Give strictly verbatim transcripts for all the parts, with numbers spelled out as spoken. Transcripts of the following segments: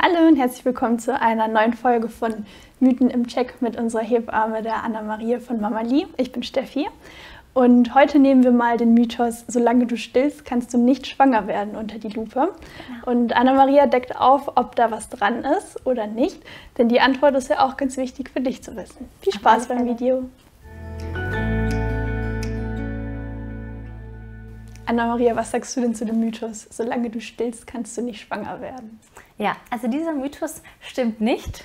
Hallo und herzlich willkommen zu einer neuen Folge von Mythen im Check mit unserer Hebamme, der Anna-Maria von Mama Lee. Ich bin Steffi und heute nehmen wir mal den Mythos, solange du stillst, kannst du nicht schwanger werden, unter die Lupe. Genau. Und Anna-Maria deckt auf, ob da was dran ist oder nicht, denn die Antwort ist ja auch ganz wichtig für dich zu wissen. Viel Spaß beim Video. Anna-Maria, was sagst du denn zu dem Mythos, solange du stillst, kannst du nicht schwanger werden? Ja, also dieser Mythos stimmt nicht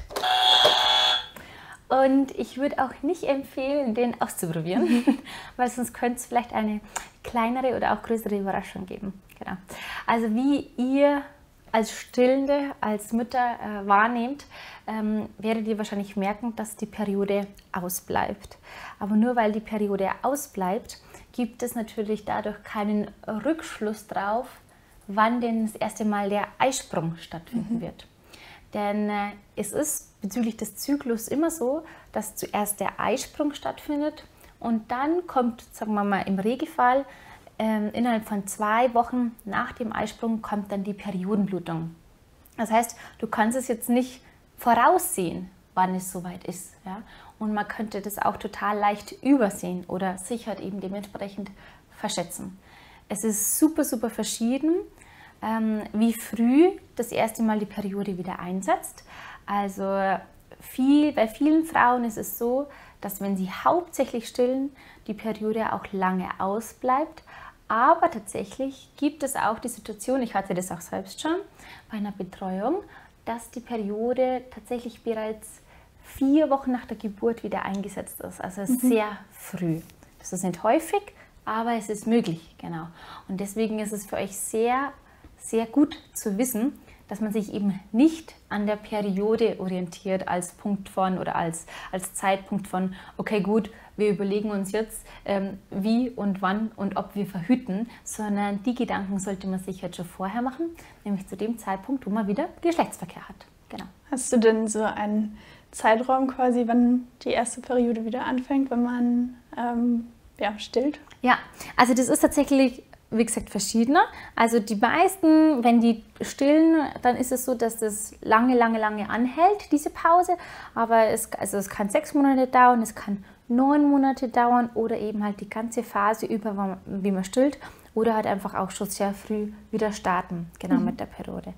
und ich würde auch nicht empfehlen, den auszuprobieren, weil sonst könnte es vielleicht eine kleinere oder auch größere Überraschung geben. Genau. Also wie ihr als Stillende, als Mütter äh, wahrnehmt, ähm, werdet ihr wahrscheinlich merken, dass die Periode ausbleibt. Aber nur weil die Periode ausbleibt, gibt es natürlich dadurch keinen Rückschluss drauf, wann denn das erste Mal der Eisprung stattfinden mhm. wird. Denn äh, es ist bezüglich des Zyklus immer so, dass zuerst der Eisprung stattfindet und dann kommt, sagen wir mal im Regelfall, äh, innerhalb von zwei Wochen nach dem Eisprung kommt dann die Periodenblutung. Das heißt, du kannst es jetzt nicht voraussehen, wann es soweit ist. Ja? Und man könnte das auch total leicht übersehen oder sich halt eben dementsprechend verschätzen. Es ist super, super verschieden, ähm, wie früh das erste Mal die Periode wieder einsetzt. Also viel, bei vielen Frauen ist es so, dass wenn sie hauptsächlich stillen, die Periode auch lange ausbleibt. Aber tatsächlich gibt es auch die Situation, ich hatte das auch selbst schon bei einer Betreuung, dass die Periode tatsächlich bereits vier Wochen nach der Geburt wieder eingesetzt ist. Also mhm. sehr früh. Das ist nicht häufig, aber es ist möglich, genau. Und deswegen ist es für euch sehr, sehr gut zu wissen, dass man sich eben nicht an der Periode orientiert als Punkt von oder als, als Zeitpunkt von, okay gut, wir überlegen uns jetzt, ähm, wie und wann und ob wir verhüten, sondern die Gedanken sollte man sich halt schon vorher machen, nämlich zu dem Zeitpunkt, wo man wieder Geschlechtsverkehr hat. Genau. Hast du denn so einen Zeitraum quasi, wann die erste Periode wieder anfängt, wenn man ähm, ja, stillt? Ja, also das ist tatsächlich, wie gesagt, verschiedener. Also die meisten, wenn die stillen, dann ist es so, dass das lange, lange, lange anhält, diese Pause. Aber es, also es kann sechs Monate dauern, es kann neun Monate dauern oder eben halt die ganze Phase über, wie man stillt. Oder halt einfach auch schon sehr früh wieder starten, genau mhm. mit der Periode.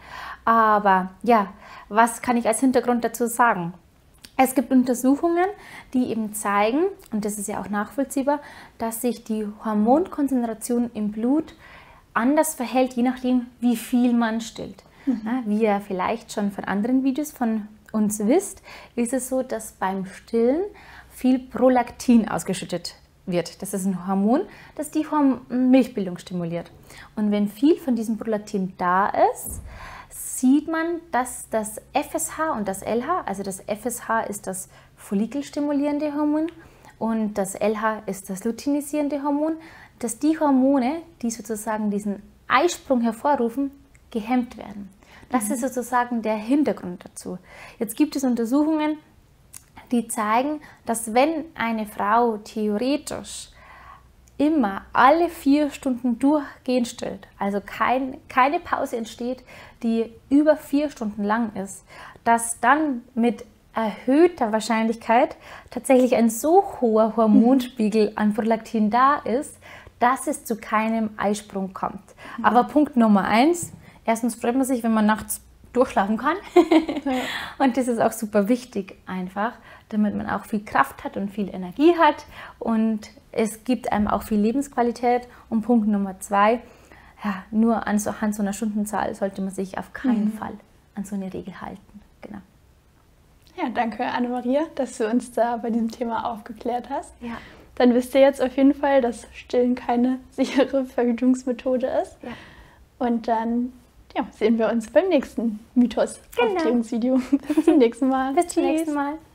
Aber ja, was kann ich als Hintergrund dazu sagen? Es gibt Untersuchungen, die eben zeigen, und das ist ja auch nachvollziehbar, dass sich die Hormonkonzentration im Blut anders verhält, je nachdem, wie viel man stillt. Mhm. Ja, wie ihr vielleicht schon von anderen Videos von uns wisst, ist es so, dass beim Stillen viel Prolaktin ausgeschüttet wird. Das ist ein Hormon, das die Milchbildung stimuliert. Und wenn viel von diesem Prolaktin da ist, sieht man, dass das F S H und das L H, also das F S H ist das follikelstimulierende Hormon und das L H ist das luteinisierende Hormon, dass die Hormone, die sozusagen diesen Eisprung hervorrufen, gehemmt werden. Das mhm. ist sozusagen der Hintergrund dazu. Jetzt gibt es Untersuchungen, die zeigen, dass wenn eine Frau theoretisch immer alle vier Stunden durchgehend stillt, also kein, keine Pause entsteht, die über vier Stunden lang ist, dass dann mit erhöhter Wahrscheinlichkeit tatsächlich ein so hoher Hormonspiegel an Prolaktin da ist, dass es zu keinem Eisprung kommt. Mhm. Aber Punkt Nummer eins, erstens freut man sich, wenn man nachts durchschlafen kann. Ja. Und das ist auch super wichtig einfach, damit man auch viel Kraft hat und viel Energie hat und es gibt einem auch viel Lebensqualität. Und Punkt Nummer zwei, ja, nur an so, an so einer Stundenzahl sollte man sich auf keinen mhm. Fall an so eine Regel halten. Genau. Ja, danke Anna-Maria, dass du uns da bei diesem Thema aufgeklärt hast. Ja. Dann wisst ihr jetzt auf jeden Fall, dass Stillen keine sichere Verhütungsmethode ist. Ja. Und dann ja, sehen wir uns beim nächsten Mythos-Aufklärungsvideo. Genau. Bis zum nächsten Mal. Bis zum nächsten Mal.